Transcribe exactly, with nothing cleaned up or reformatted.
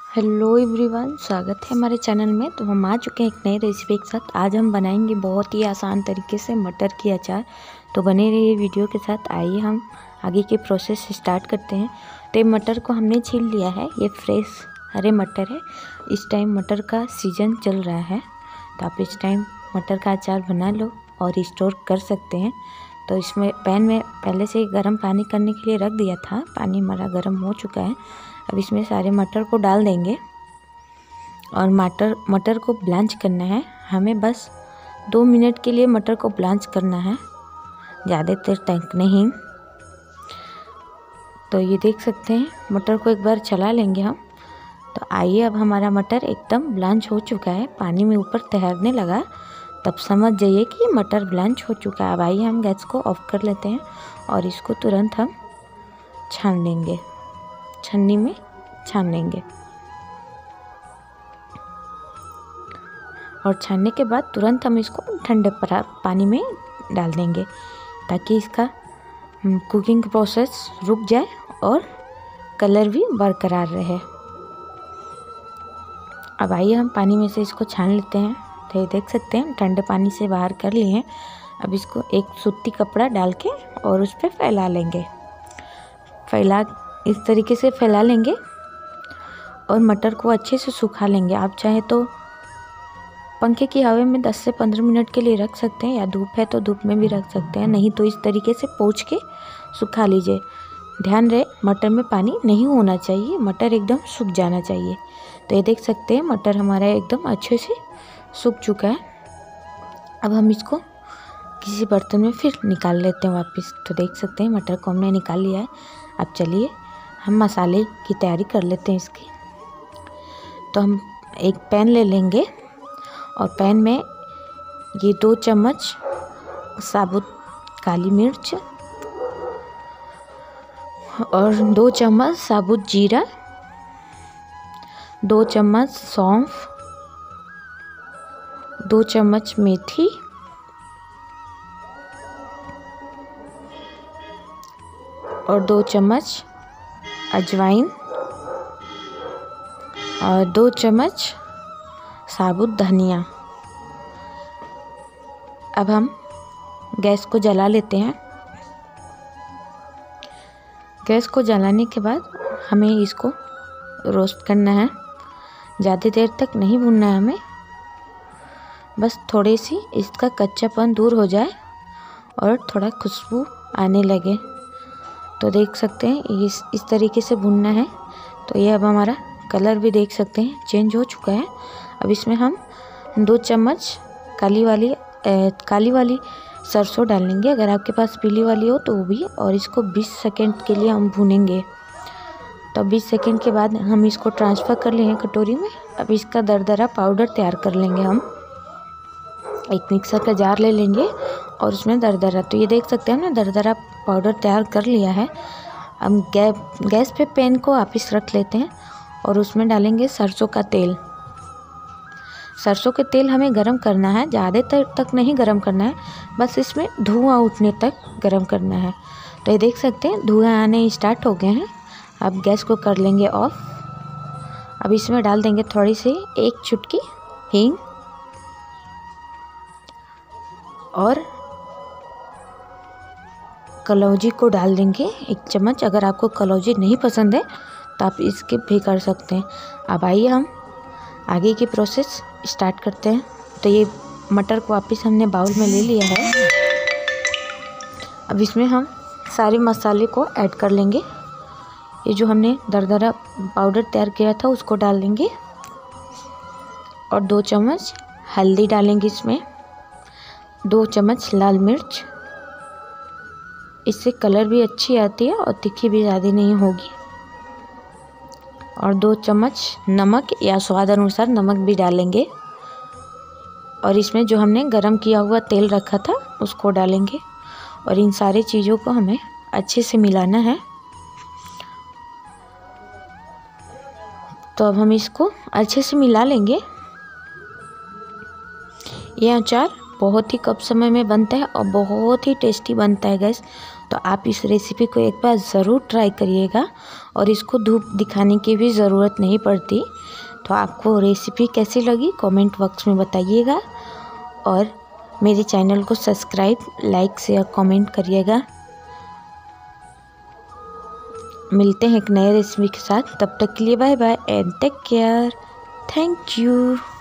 Hello everyone, स्वागत है हमारे चैनल में। तो हम आ चुके हैं एक नई रेसिपी के साथ। आज हम बनाएंगे बहुत ही आसान तरीके से मटर की अचार। तो बने रहिए वीडियो के साथ। आइए हम आगे के प्रोसेस स्टार्ट करते हैं। तो ये मटर को हमने छील लिया है। ये फ्रेश हरे मटर है। इस टाइम मटर का सीजन चल रहा है, तो आप इस टाइम मटर का अचार बना लो और स्टोर कर सकते हैं। तो इसमें पैन में पहले से ही गर्म पानी करने के लिए रख दिया था। पानी हमारा गर्म हो चुका है। अब इसमें सारे मटर को डाल देंगे और मटर मटर को ब्लांच करना है। हमें बस दो मिनट के लिए मटर को ब्लांच करना है, ज़्यादा देर तक नहीं। तो ये देख सकते हैं, मटर को एक बार चला लेंगे हम। तो आइए, अब हमारा मटर एकदम ब्लांच हो चुका है, पानी में ऊपर तैरने लगा, तब समझ जाइए कि मटर ब्लांच हो चुका है। अब आइए हम गैस को ऑफ कर लेते हैं और इसको तुरंत हम छान लेंगे, छन्नी में छान लेंगे। और छानने के बाद तुरंत हम इसको ठंडे पानी में डाल देंगे, ताकि इसका कुकिंग प्रोसेस रुक जाए और कलर भी बरकरार रहे। अब आइए हम पानी में से इसको छान लेते हैं। तो ये देख सकते हैं, ठंडे पानी से बाहर कर लिए हैं। अब इसको एक सूती कपड़ा डाल के और उस पर फैला लेंगे। फैला इस तरीके से फैला लेंगे और मटर को अच्छे से सुखा लेंगे। आप चाहे तो पंखे की हवा में दस से पंद्रह मिनट के लिए रख सकते हैं, या धूप है तो धूप में भी रख सकते हैं, नहीं तो इस तरीके से पोंछ के सुखा लीजिए। ध्यान रहे, मटर में पानी नहीं होना चाहिए, मटर एकदम सूख जाना चाहिए। तो ये देख सकते हैं, मटर हमारा एकदम अच्छे से सूख चुका है। अब हम इसको किसी बर्तन में फिर निकाल लेते हैं वापस। तो देख सकते हैं, मटर को हमने निकाल लिया है। अब चलिए हम मसाले की तैयारी कर लेते हैं इसकी। तो हम एक पैन ले लेंगे और पैन में ये दो चम्मच साबुत काली मिर्च और दो चम्मच साबुत जीरा, दो चम्मच सौंफ, दो चम्मच मेथी और दो चम्मच अजवाइन और दो चम्मच साबुत धनिया। अब हम गैस को जला लेते हैं। गैस को जलाने के बाद हमें इसको रोस्ट करना है। ज़्यादा देर तक नहीं भूनना है हमें, बस थोड़ी सी इसका कच्चापन दूर हो जाए और थोड़ा खुशबू आने लगे। तो देख सकते हैं, इस इस तरीके से भुनना है। तो ये अब हमारा कलर भी देख सकते हैं चेंज हो चुका है। अब इसमें हम दो चम्मच काली वाली ए, काली वाली सरसों डालेंगे। अगर आपके पास पीली वाली हो तो वो भी। और इसको बीस सेकंड के लिए हम भूनेंगे। तो बीस सेकंड के बाद हम इसको ट्रांसफ़र कर लेंगे कटोरी में। अब इसका दरदरा पाउडर तैयार कर लेंगे हम। एक मिक्सर का जार ले लेंगे और उसमें दरदरा, तो ये देख सकते हैं हमने दरदरा पाउडर तैयार कर लिया है। हम गै, गैस पे पैन को वापस रख लेते हैं और उसमें डालेंगे सरसों का तेल। सरसों के तेल हमें गरम करना है, ज़्यादा देर तक नहीं गरम करना है, बस इसमें धुआं उठने तक गरम करना है। तो ये देख सकते हैं, धुआं आने स्टार्ट हो गए हैं। अब गैस को कर लेंगे ऑफ। अब इसमें डाल देंगे थोड़ी सी एक चुटकी हींग और कलौंजी को डाल देंगे एक चम्मच। अगर आपको कलौंजी नहीं पसंद है तो आप इसके भी कर सकते हैं। अब आइए हम आगे की प्रोसेस स्टार्ट करते हैं। तो ये मटर को वापस हमने बाउल में ले लिया है। अब इसमें हम सारे मसाले को ऐड कर लेंगे। ये जो हमने दरदरा पाउडर तैयार किया था उसको डाल देंगे और दो चम्मच हल्दी डालेंगे इसमें, दो चम्मच लाल मिर्च, इससे कलर भी अच्छी आती है और तीखी भी ज़्यादा नहीं होगी, और दो चम्मच नमक या स्वाद अनुसार नमक भी डालेंगे। और इसमें जो हमने गरम किया हुआ तेल रखा था उसको डालेंगे और इन सारी चीज़ों को हमें अच्छे से मिलाना है। तो अब हम इसको अच्छे से मिला लेंगे। यह अचार बहुत ही कम समय में बनता है और बहुत ही टेस्टी बनता है गैस। तो आप इस रेसिपी को एक बार ज़रूर ट्राई करिएगा और इसको धूप दिखाने की भी ज़रूरत नहीं पड़ती। तो आपको रेसिपी कैसी लगी कमेंट बॉक्स में बताइएगा और मेरे चैनल को सब्सक्राइब, लाइक, शेयर, कमेंट करिएगा। मिलते हैं एक नए रेसिपी के साथ, तब तक के लिए bye bye and take care. Thank you.